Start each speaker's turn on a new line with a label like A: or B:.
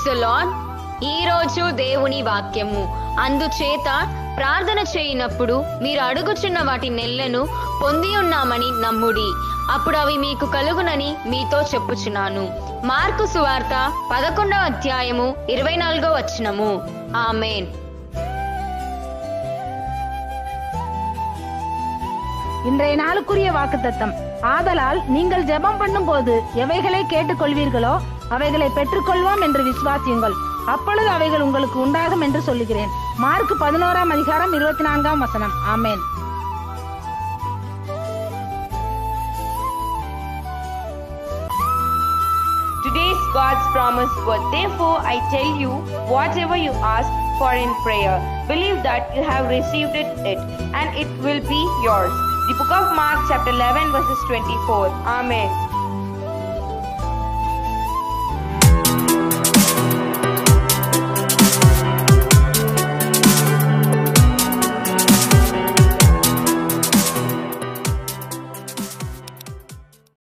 A: Praise the lord. ఈ రోజు దేవుని వాక్యము. అందుచేత ప్రార్థన చేయనప్పుడు మీరు అడుగుచున్న వాటి నెలను పొంది ఉన్నామని నమ్ముడి, అప్పుడు అవి మీకు కలుగునని మీతో చెప్పుచున్నాను. మార్కు సువార్త 11వ అధ్యాయము 24వ వచనము. ఆమేన్.
B: இன்றைய நாளுக்குரிய வாக்குத்தத்தம். ஆதலால் நீங்கள் ஜெபம் பண்ணும் போது எவைகளை கேட்டுக்கொள்வீர்களோ அவைகளை பெற்றுக்கொள்வோம் என்று விசுவாசியுங்கள், அப்பொழுது அவைகள் உங்களுக்கு உண்டாகும் என்று சொல்லுகிறேன். மார்க் 11ஆம் அதிகாரம் 24ஆம் வசனம். ஆமென்.
C: Today's God's promise word. Therefore I tell you, whatever you ask for in prayer, believe that you have received it and it will be yours. The book of Mark chapter 11 verses 24. Amen.